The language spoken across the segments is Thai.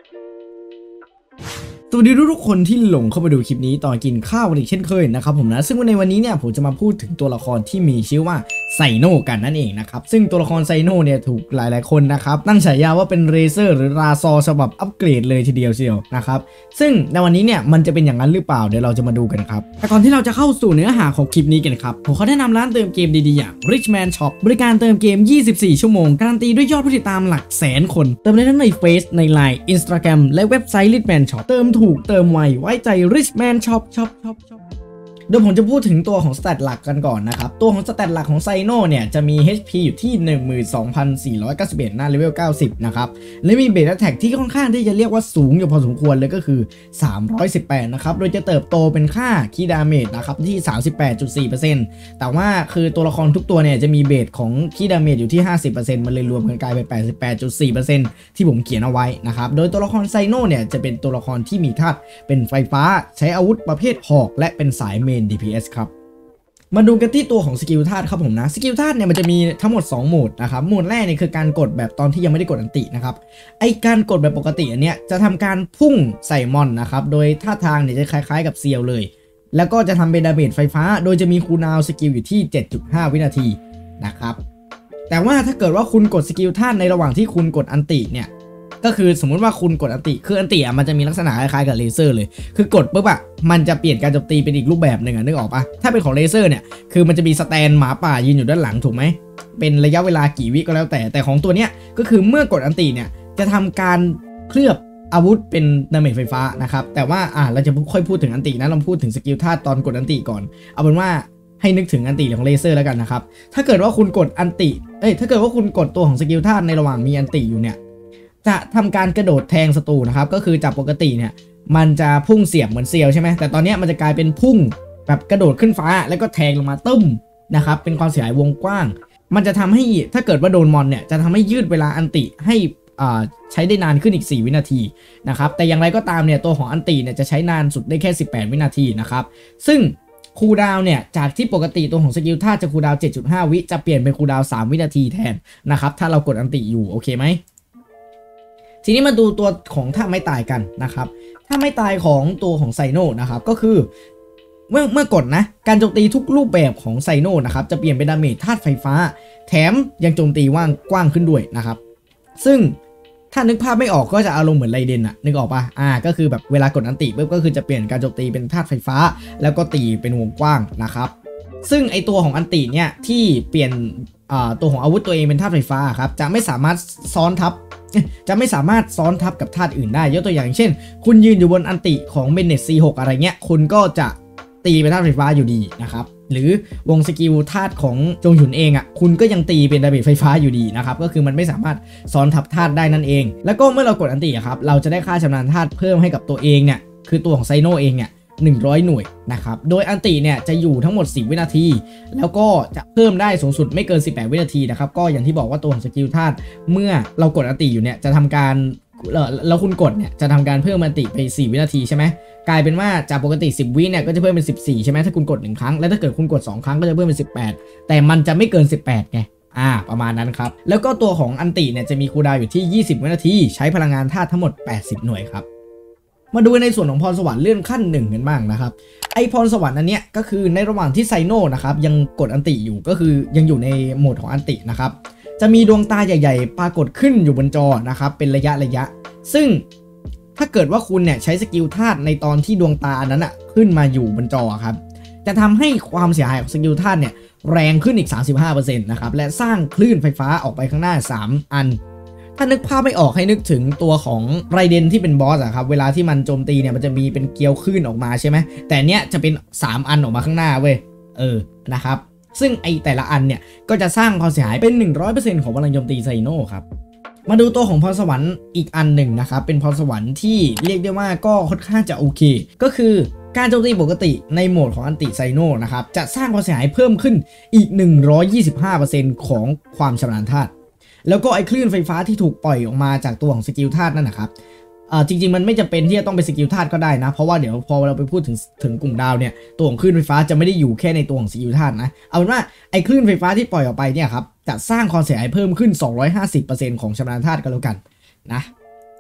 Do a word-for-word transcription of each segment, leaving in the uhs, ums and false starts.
สวัสดีทุกคนที่หลงเข้ามาดูคลิปนี้ตอนกินข้าวกันอีกเช่นเคยนะครับผมนะซึ่งในวันนี้เนี่ยผมจะมาพูดถึงตัวละครที่มีชื่อว่าไซโน่กันนั่นเองนะครับซึ่งตัวละครไซโน่เนี่ยถูกหลายๆคนนะครับตั้งฉายาว่าเป็นเรเซอร์หรือราซอฉบับอัปเกรดเลยทีเดียวเชียวนะครับซึ่งในวันนี้เนี่ยมันจะเป็นอย่างนั้นหรือเปล่าเดี๋ยวเราจะมาดูกันครับแต่ก่อนที่เราจะเข้าสู่เนื้อหาของคลิปนี้กันครับผมขอแนะนำร้านเติมเกมดีๆอย่าง Richman Shop บริการเติมเกมยี่สิบสี่ชั่วโมงการันตีด้วยยอดผู้ติดตามหลักแสนคนเติมได้ทั้งในเฟซใน ไลน์ Instagram และเว็บไซต์ Richman Shop เติมถูกเติมไวไว้ใจ Richman Shop Shop Shop Shop โดยผมจะพูดถึงตัวของสแตทหลักกันก่อนนะครับตัวของสแตทหลักของไซโน่เนี่ยจะมี เอช พี อยู่ที่ หนึ่งหมื่นสองพันสี่ร้อยเก้าสิบเอ็ด หน้าเลเวลเก้าสิบนะครับและมีเบสแท็กที่ค่อนข้างที่จะเรียกว่าสูงอยู่พอสมควรเลยก็คือสามร้อยสิบแปดนะครับโดยจะเติบโตเป็นค่าคีย์ดาเมจนะครับที่ สามสิบแปดจุดสี่เปอร์เซ็นต์ แต่ว่าคือตัวละครทุกตัวเนี่ยจะมีเบสของคีย์ดาเมจอยู่ที่ ห้าสิบเปอร์เซ็นต์ มันเลยรวมกันกลายเป็น แปดสิบแปดจุดสี่เปอร์เซ็นต์ ที่ผมเขียนเอาไว้นะครับโดยตัวละครไซโน่เนี่ยจะเป็นตัวละครที่มีธาตุเป็นไฟฟ้าใช้อาวุธประเภทหอกและเป็นสายเมน ดี พี เอส ครับมาดูกันที่ตัวของสกิลธาตุครับผมนะสกิลธาตุเนี่ยมันจะมีทั้งหมดสองโหมดนะครับโหมดแรกเนี่ยคือการกดแบบตอนที่ยังไม่ได้กดอันตินะครับไอการกดแบบปกติอันเนี้ยจะทำการพุ่งใส่มอนนะครับโดยท่าทางเนี่ยจะคล้ายๆกับเซียวเลยแล้วก็จะทำเป็นดาเมจไฟฟ้าโดยจะมีคูลดาวน์สกิลอยู่ที่ เจ็ดจุดห้า วินาทีนะครับแต่ว่าถ้าเกิดว่าคุณกดสกิลธาตุในระหว่างที่คุณกดอันติเนี่ยก็คือสมมุติว่าคุณกดอันติคืออันติอ่ะมันจะมีลักษณะคล้ายๆกับเลเซอร์เลยคือกดปุ๊บอ่ะมันจะเปลี่ยนการโจมตีเป็นอีกรูปแบบหนึ่งอ่ะนึกออกปะถ้าเป็นของเลเซอร์เนี่ยคือมันจะมีสแตนหมาป่ายืนอยู่ด้านหลังถูกไหมเป็นระยะเวลากี่วิก็แล้วแต่แต่ของตัวเนี้ยก็คือเมื่อกดอันติเนี่ยจะทำการเคลือบอาวุธเป็นดาเมจไฟฟ้านะครับแต่ว่าอ่ะเราจะค่อยพูดถึงอันตินะเราพูดถึงสกิลธาตุตอนกดอันติก่อนเอาเป็นว่าให้นึกถึงอันติของเลเซอร์แล้วกันนะครับถ้าเกิดว่าคุณกดอันติเอ้ยถ้าเกิดว่าคุณกดตัวของสกิลธาตุในระหว่างมีอันติอยู่เนี่ยจะทำการกระโดดแทงศัตรูนะครับก็คือจากปกติเนี่ยมันจะพุ่งเสียบเหมือนเซียวใช่ไหมแต่ตอนนี้มันจะกลายเป็นพุ่งแบบกระโดดขึ้นฟ้าแล้วก็แทงลงมาตึ้มนะครับเป็นความเสียหายวงกว้างมันจะทำให้ถ้าเกิดว่าโดนมอนเนี่ยจะทำให้ยืดเวลาอันติให้ใช้ได้นานขึ้นอีกสี่วินาทีนะครับแต่อย่างไรก็ตามเนี่ยตัวของอันติเนี่ยจะใช้นานสุดได้แค่สิบแปดวินาทีนะครับซึ่งคูลดาวน์เนี่ยจากที่ปกติตัวของสกิลธาตุจะคูลดาวน์ เจ็ดจุดห้า วิจะเปลี่ยนเป็นคูลดาวน์สามวินาทีแทนนะครับถ้าเรากดอันติอยู่โอเคไหมทีนี้มาดูตัวของท่าไม่ตายกันนะครับท่าไม่ตายของตัวของไซโน่นะครับก็คือเมื่อเมื่อกดนะการโจมตีทุกรูปแบบของไซโน่นะครับจะเปลี่ยนเป็นดาเมจธาตุไฟฟ้าแถมยังโจมตีว่างกว้างขึ้นด้วยนะครับซึ่งถ้านึกภาพไม่ออกก็จะอารมณ์เหมือนไรเดนอะนึกออกปะอ่าก็คือแบบเวลากดอันติปุ๊บก็คือจะเปลี่ยนการโจมตีเป็นธาตุไฟฟ้าแล้วก็ตีเป็นวงกว้างนะครับซึ่งไอตัวของอันติเนี่ยที่เปลี่ยนอ่าตัวของอาวุธตัวเองเป็นธาตุไฟฟ้าครับจะไม่สามารถซ้อนทับจะไม่สามารถซ้อนทับกับธาตุอื่นได้ยกตัวอย่างเช่นคุณยืนอยู่บนอันติของเบนเนต ซี หก อะไรเงี้ยคุณก็จะตีเป็นธาตุไฟฟ้าอยู่ดีนะครับหรือวงสกิลธาตุของจงหยุนเองอ่ะคุณก็ยังตีเป็นดาเมจไฟฟ้าอยู่ดีนะครับก็คือมันไม่สามารถซ้อนทับธาตุได้นั่นเองแล้วก็เมื่อเรากดอันติครับเราจะได้ค่าชำนาญธาตุเพิ่มให้กับตัวเองเนี่ยคือตัวของไซโน่เองเนี่ยหนึ่งร้อยหน่วยนะครับโดยอันติเนี่ยจะอยู่ทั้งหมดสิบวินาทีแล้วก็จะเพิ่มได้สูงสุดไม่เกินสิบแปดวินาทีนะครับก็อย่างที่บอกว่าตัวของสกิลธาตุเมื่อเรากดอันติอยู่เนี่ยจะทำการแล้วคุณกดเนี่ยจะทำการเพิ่มอันติไปสี่วินาทีใช่ไหมกลายเป็นว่าจากปกติสิบวิเนี่ยก็จะเพิ่มเป็นสิบสี่ใช่ไหมถ้าคุณกดหนึ่งครั้งแล้วถ้าเกิดคุณกดสองครั้งก็จะเพิ่มเป็นสิบแปดแต่มันจะไม่เกินสิบแปดไงอ่าประมาณนั้นครับแล้วก็ตัวของอันติเนี่ยจะมีคูลดาวน์อยู่ที่ยี่สิบวินาทีใช้พลังงานธาตุทั้งหมดแปดสิบหน่วยครับมาดูในส่วนของพรสวรรค์เลื่อนขั้นหนึ่งกันบ้างนะครับไอพรสวรรค์อันเนี้ยก็คือในระหว่างที่ไซโน่นะครับยังกดอันติอยู่ก็คือยังอยู่ในโหมดของอันตินะครับจะมีดวงตาใหญ่ๆปรากฏขึ้นอยู่บนจอนะครับเป็นระยะระยะซึ่งถ้าเกิดว่าคุณเนี่ยใช้สกิลธาตุในตอนที่ดวงตานั้นอะขึ้นมาอยู่บนจอครับจะทำให้ความเสียหายของสกิลธาตุเนี่ยแรงขึ้นอีก สามสิบห้าเปอร์เซ็นต์ นะครับและสร้างคลื่นไฟฟ้าออกไปข้างหน้าสามอันถ้านึกภาพไม่ออกให้นึกถึงตัวของไรเดนที่เป็นบอสอะครับเวลาที่มันโจมตีเนี่ยมันจะมีเป็นเกลียวคลื่นออกมาใช่ไหมแต่เนี้ยจะเป็นสามอันออกมาข้างหน้าเว้ยเออนะครับซึ่งไอแต่ละอันเนี่ยก็จะสร้างความเสียหายเป็น หนึ่งร้อยเปอร์เซ็นต์ ของพลังโจมตีไซโน่ครับมาดูตัวของพรสวรรค์อีกอันหนึ่งนะครับเป็นพรสวรรค์ที่เรียกได้ว่าก็ค่อนข้างจะโอเคก็คือการโจมตีปกติในโหมดของอันติไซโน่นะครับจะสร้างความเสียหายเพิ่มขึ้นอีก หนึ่งร้อยยี่สิบห้าเปอร์เซ็นต์ ของความชำนาญธาตุแล้วก็ไอคลื่นไฟฟ้าที่ถูกปล่อยออกมาจากตัวของสกิลธาตุนั่นนะครับอ่าจริงๆมันไม่จำเป็นที่จะต้องเป็นสกิลธาตุก็ได้นะเพราะว่าเดี๋ยวพอเราไปพูดถึงถึงกลุ่มดาวเนี่ยตัวของคลื่นไฟฟ้าจะไม่ได้อยู่แค่ในตัวของสกิลธาตุนะเอาเป็นว่าไอคลื่นไฟฟ้าที่ปล่อยออกไปเนี่ยครับจะสร้างความเสียหายเพิ่มขึ้น สองร้อยห้าสิบเปอร์เซ็นต์ ของชำนาญธาตุกันแล้วกันนะ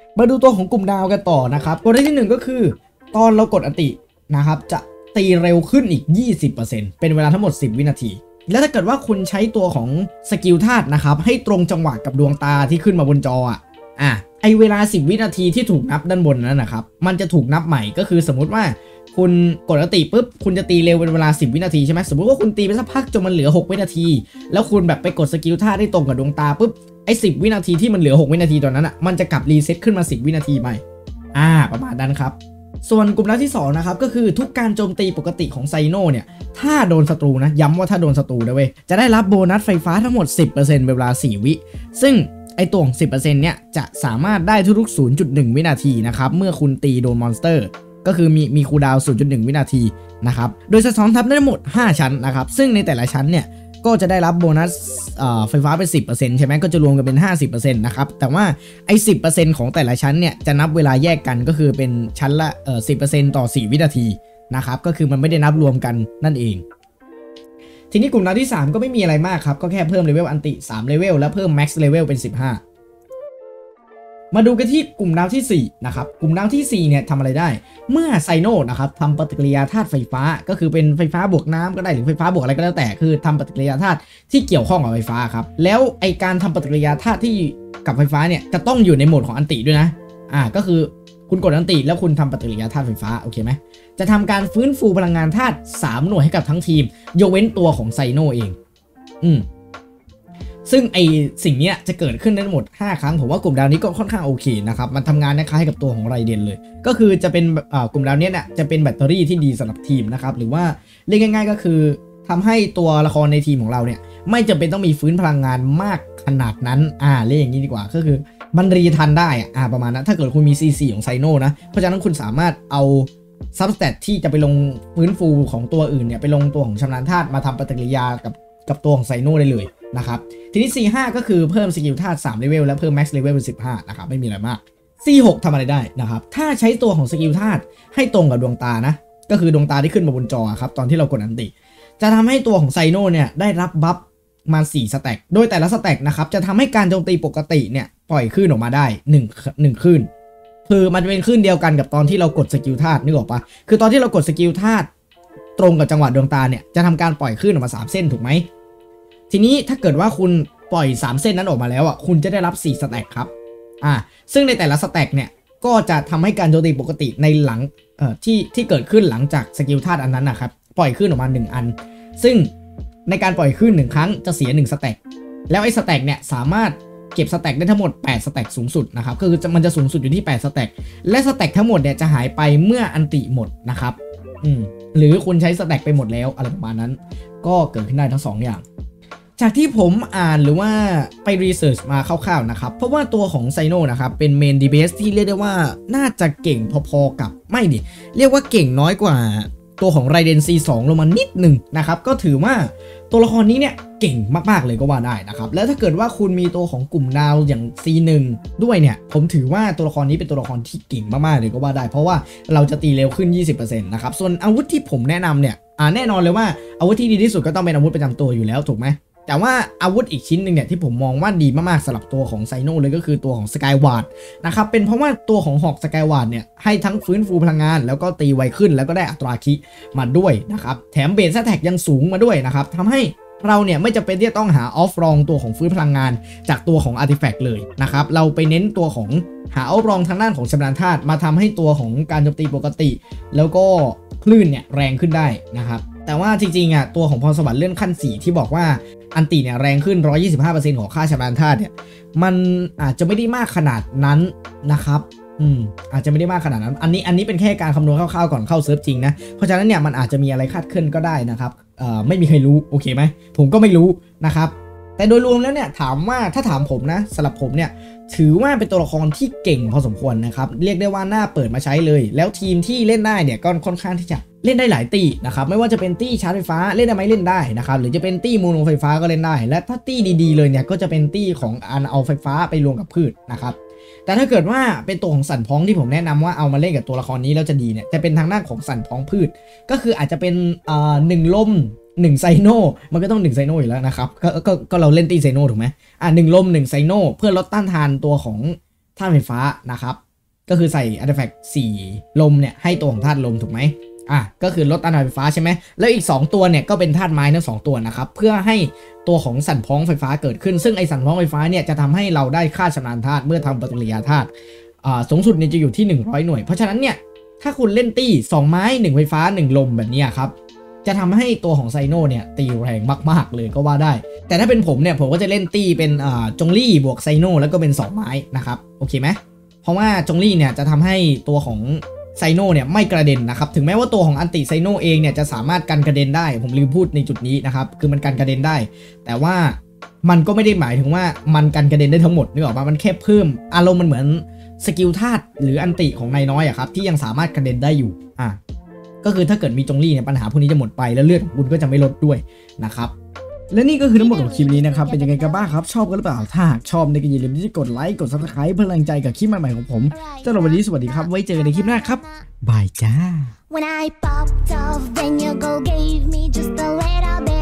มาดูตัวของกลุ่มดาวกันต่อนะครับกลที่หนึ่งก็คือตอนเรากดอันตินะครับจะตีเร็วขึ้นอีก ยี่สิบเปอร์เซ็นต์ เป็นเวลาทั้งหมดสิบวินาทีแล้วถ้าเกิดว่าคุณใช้ตัวของสกิลธาตุนะครับให้ตรงจังหวะกับดวงตาที่ขึ้นมาบนจออ่ะอ่ะไอเวลาสิบวินาทีที่ถูกนับด้านบนนั้นนะครับมันจะถูกนับใหม่ก็คือสมมุติว่าคุณกดอันติปุ๊บคุณจะตีเร็วเป็นเวลาสิบวินาทีใช่ไหมสมมติว่าคุณตีไปสักพักจนมันเหลือหกวินาทีแล้วคุณแบบไปกดสกิลธาตุได้ตรงกับดวงตาปุ๊บไอ้สิบวินาทีที่มันเหลือหกวินาทีตอนนั้นอ่ะมันจะกลับรีเซ็ตขึ้นมาสิบวินาทีใหม่อ่าประมาณนั้นครับส่วนกลุ่มลักที่สองนะครับก็คือทุกการโจมตีปกติของไซโนเนี่ยถ้าโดนศัตรูนะย้ำว่าถ้าโดนศัตรูนะเว้ยจะได้รับโบนัสไฟฟ้าทั้งหมด สิบเปอร์เซ็นต์ เป็นเวลาสี่วิซึ่งไอตัวของ สิบเปอร์เซ็นต์ เนี่ยจะสามารถได้ทุกๆ ศูนย์จุดหนึ่ง วินาทีนะครับเมื่อคุณตีโดนมอนสเตอร์ก็คือมีมีคูลดาวน์ ศูนย์จุดหนึ่ง วินาทีนะครับโดยสะท้อนทับได้ทั้งหมดห้าชั้นนะครับซึ่งในแต่ละชั้นเนี่ยก็จะได้รับโบนัสไฟฟ้าเป็น สิบเปอร์เซ็นต์ ใช่ไหมก็จะรวมกันเป็น ห้าสิบเปอร์เซ็นต์ นะครับแต่ว่าไอ้ สิบเปอร์เซ็นต์ ของแต่ละชั้นเนี่ยจะนับเวลาแยกกันก็คือเป็นชั้นละเอ่อ สิบเปอร์เซ็นต์ ต่อสี่วินาทีนะครับก็คือมันไม่ได้นับรวมกันนั่นเองทีนี้กลุ่มดาวที่สามก็ไม่มีอะไรมากครับก็แค่เพิ่มเลเวลอันติสามเลเวลและเพิ่มแม็กซ์เลเวลเป็นสิบห้ามาดูกันที่กลุ่มดาวที่สี่นะครับกลุ่มดาวที่สี่เนี่ยทำอะไรได้เมื่อไซโนนะครับทำปฏิกิริยาธาตุไฟฟ้าก็คือเป็นไฟฟ้าบวกน้ำก็ได้หรือไฟฟ้าบวกอะไรก็แล้วแต่คือทำปฏิกิริยาธาตุที่เกี่ยวข้องกับไฟฟ้าครับแล้วไอการทำปฏิกิริยาธาตุที่กับไฟฟ้าเนี่ยจะต้องอยู่ในโหมดของอันติด้วยนะอ่าก็คือคุณกดอันติแล้วคุณทำปฏิกิริยาธาตุไฟฟ้าโอเคไหมจะทำการฟื้นฟูพลังงานธาตุสามหน่วยให้กับทั้งทีมยกเว้นตัวของไซโนเองอืมซึ่งไอสิ่งนี้จะเกิดขึ้นได้ทั้งหมดห้าครั้งผมว่ากลุ่มดาวนี้ก็ค่อนข้างโอเคนะครับมันทำงานคล้ายกับตัวของไรเดนเลยก็คือจะเป็นกลุ่มดาวนี้เนี่ยจะเป็นแบตเตอรี่ที่ดีสำหรับทีมนะครับหรือว่าเรียกง่ายๆก็คือทำให้ตัวละครในทีมของเราเนี่ยไม่จำเป็นต้องมีฟื้นพลังงานมากขนาดนั้นอ่าเรียกอย่างนี้ดีกว่าก็คือมันรีทันได้อ่าประมาณนั้นถ้าเกิดคุณมี ซี ซี ของไซโนนะเพราะฉะนั้นคุณสามารถเอาซับสแตทที่จะไปลงฟื้นฟูของตัวอื่นเนี่ยไปลงตัวของชำนาญธาตุมาทำปฏิกิริยากับกับตัวของไซโนได้เลยนะครับทีนี้ ซี ห้า ก็คือเพิ่มสกิลธาตุสามเลเวลและเพิ่มแม็กซ์เลเวลเป็นสิบห้านะครับไม่มีอะไรมาก ซี หก ทำอะไรได้นะครับถ้าใช้ตัวของสกิลธาตุให้ตรงกับดวงตานะก็คือดวงตาที่ขึ้นมาบนจอครับตอนที่เรากดอันติจะทำให้ตัวของไซโนเนี่ยได้รับบัฟมาสี่สแต็กโดยแต่ละสแต็กนะครับจะทำให้การโจมตีปกติเนี่ยปล่อยคลื่นออกมาได้หนึ่ง หนึ่งคลื่นคือมันจะเป็นคลื่นเดียวกันกับตอนที่เรากดสกิลธาตุนึกออกปะคือตอนที่เรากดสกิลธาตุตรงกับจังหวะดวงตาเนี่ยจะทำการปล่อยคลื่นออกมาสามเส้นถูกไหมทีนี้ถ้าเกิดว่าคุณปล่อยสามเส้นนั้นออกมาแล้วอ่ะคุณจะได้รับสี่สแต็กครับอ่าซึ่งในแต่ละสแต็กเนี่ยก็จะทำให้การโจมตีปกติในหลังเอ่อที่ที่เกิดขึ้นหลังจากสกิลธาตุอันนั้นนะครับปล่อยคลื่นออกมาหนึ่งอันซึ่งในการปล่อยคลื่นหนึ่งครั้งจะเสียหนึ่งสแต็กแล้วไอ้สแต็กเนี่ยสามารถเก็บสแต็กได้ทั้งหมดแปดสแต็กสูงสุดนะครับก็คือมันจะสูงสุดอยู่ที่แปดสแต็กและสแต็กทั้งหมดเนี่ยจะหายไปเมื่ออันติหมดนะครับอืมหรือคุณใช้สแต็กไปหมดแล้วอะไรประมาณนั้นก็เกิดขึ้นได้ทั้งสองอย่างจากที่ผมอ่านหรือว่าไปรีเสิร์ชมาคร่าวๆนะครับเพราะว่าตัวของไซโนนะครับเป็นเมน ดี พี เอส ที่เรียกได้ว่าน่าจะเก่งพอๆกับไม่ดิเรียกว่าเก่งน้อยกว่าตัวของไรเดน ซี สอง ลงมานิดหนึ่งนะครับก็ถือว่าตัวละครนี้เนี่ยเก่งมากๆเลยก็ว่าได้นะครับแล้วถ้าเกิดว่าคุณมีตัวของกลุ่มดาวอย่าง ซี หนึ่ง ด้วยเนี่ยผมถือว่าตัวละครนี้เป็นตัวละครที่เก่งมากๆเลยก็ว่าได้เพราะว่าเราจะตีเร็วขึ้น ยี่สิบเปอร์เซ็นต์ นะครับส่วนอาวุธที่ผมแนะนำเนี่ยอ่าแน่นอนเลยว่าอาวุธที่ดีที่สุดก็ต้องเป็นอาวุธประจำตัวอยู่แล้วถูกไหมแต่ว่าอาวุธอีกชิ้นหนึ่งเนี่ยที่ผมมองว่าดีมากๆสำหรับตัวของไซโนเลยก็คือตัวของสกายวาร์ดนะครับเป็นเพราะว่าตัวของหอกสกายวาร์ดเนี่ยให้ทั้งฟื้นฟูพลังงานแล้วก็ตีไวขึ้นแล้วก็ได้อัตราคิมาด้วยนะครับแถมเบสแท็กยังสูงมาด้วยนะครับทำให้เราเนี่ยไม่จำเป็นที่จะต้องหาออฟรองตัวของฟื้นพลังงานจากตัวของอาร์ติแฟกต์เลยนะครับเราไปเน้นตัวของหาออฟรองทางด้านของชำนาญธาตุมาทำให้ตัวของการโจมตีปกติแล้วก็คลื่นเนี่ยแรงขึ้นได้นะครับแต่ว่าจริงๆอ่ะตัวของพรสวรรค์เลื่อนขั้นสี่ที่บอกว่าอันติเนี่ยแรงขึ้น หนึ่งร้อยยี่สิบห้าเปอร์เซ็นต์ ของค่าชำนาญธาตุเนี่ยมันอาจจะไม่ได้มากขนาดนั้นนะครับอืมอาจจะไม่ได้มากขนาดนั้นอันนี้อันนี้เป็นแค่การคำนวณคร่าวๆก่อนเข้าเซิร์ฟจริงนะเพราะฉะนั้นเนี่ยมันอาจจะมีอะไรคาดเคลื่อนก็ได้นะครับเอ่อไม่มีใครรู้โอเคไหมผมก็ไม่รู้นะครับแต่โดยรวมแล้วเนี่ยถามว่าถ้าถามผมนะสำหรับผมเนี่ยถือว่าเป็นตัวละครที่เก่งพอสมควรนะครับเรียกได้ว่าน่าเปิดมาใช้เลยแล้วทีมที่เล่นได้เนี่ยก็ค่อนข้างที่จะเล่นได้หลายตี้นะครับไม่ว่าจะเป็นตี้ชาร์จไฟฟ้าเล่นได้ไหมเล่นได้นะครับหรือจะเป็นตี้โมโนไฟฟ้าก็เล่นได้และถ้าตี้ดีๆเลยเนี่ยก็จะเป็นตี้ของอันเอาไฟฟ้าไปรวมกับพืชนะครับแต่ถ้าเกิดว่าเป็นตัวของสันพ้องที่ผมแนะนำว่าเอามาเล่นกับตัวละครนี้แล้วจะดีเนี่ยจะเป็นทางด้านของสันพ้องพืชก็คืออาจจะเป็นอ่าหนึ่งลมหนึ่งไซโนมันก็ต้องหนึ่งไซโนอยู่แล้วนะครับก็ก็ก็เราเล่นตีไซโนถูกไหมอ่าหนึ่งลมหนึ่งไซโนเพื่อลดต้านทานตัวของธาตุไฟฟ้านะครับก็คือใส่อาร์ติแฟกต์สี่ลมเนี่ยให้ตัวของธาตุลมถูกไหมอ่ะก็คือลดต้านทานไฟฟ้าใช่ไหมแล้วอีกสองตัวเนี่ยก็เป็นธาตุไม้ทั้งสองตัวนะครับเพื่อให้ตัวของสั่นพ้องไฟฟ้าเกิดขึ้นซึ่งไอสั่นพ้องไฟฟ้าเนี่ยจะทำให้เราได้ค่าชำนาญธาตุเมื่อทำปฏิกิริยาธาตุอ่าสูงสุดเนี่ยจะอยู่ที่หนึ่งร้อยหน่วยเพราะฉะนั้นเนี่ยถ้าคุณเล่นตี้สองไม้หนึ่งไฟฟ้าหนึ่งลมแบบนี้ครับจะทำให้ตัวของไซโนเนี่ยตีแรงมากๆเลยก็ว่าได้แต่ถ้าเป็นผมเนี่ยผมก็จะเล่นตี้เป็นอ่าจงลี่บวกไซโนแล้วก็เป็นสองไม้นะครับโอเคไหมเพราะว่าจงลี่เนี่ยจะทำให้ตัวของไซโนเนี่ยไม่กระเด็นนะครับถึงแม้ว่าตัวของอันติไซโนเองเนี่ยจะสามารถกันกระเด็นได้ผมลืมพูดในจุดนี้นะครับคือมันกันกระเด็นได้แต่ว่ามันก็ไม่ได้หมายถึงว่ามันกันกระเด็นได้ทั้งหมดนึกออกป่ะมันแค่เพิ่มอารมณ์มันเหมือนสกิลธาตุหรืออันติของนายน้อยอะครับที่ยังสามารถกระเด็นได้อยู่อ่ะก็คือถ้าเกิดมีจงลี่เนี่ยปัญหาพวกนี้จะหมดไปแล้วเลือดของคุณก็จะไม่ลดด้วยนะครับและนี่ก็คือทั้งหมดของคลิปนี้นะครับเป็นยังไงกันบ้างครับชอบกันหรือเปล่าถ้าหากชอบเนี่ยก็อย่าลืมที่จะกดไลค์กด ซับสไครบ์ เพื่อแรงใจกับคลิปใหม่ๆของผมสำหรับวันนี้สวัสดีครับไว้เจอกันในคลิปหน้าครับบายจ้า When I popped off, then your girl gave me just a little bit